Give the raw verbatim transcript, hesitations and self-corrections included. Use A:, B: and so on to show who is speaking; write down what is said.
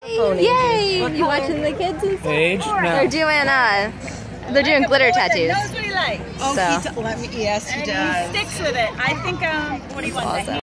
A: Yay! You watching the kids and stuff?
B: Age? No.
A: They're doing uh, they're doing glitter tattoos.
C: Knows what he likes.
D: Oh,
A: So.
D: he d- let me, yes, he
C: And
D: does.
C: he sticks with it. I think, um, what do you want?
A: Awesome.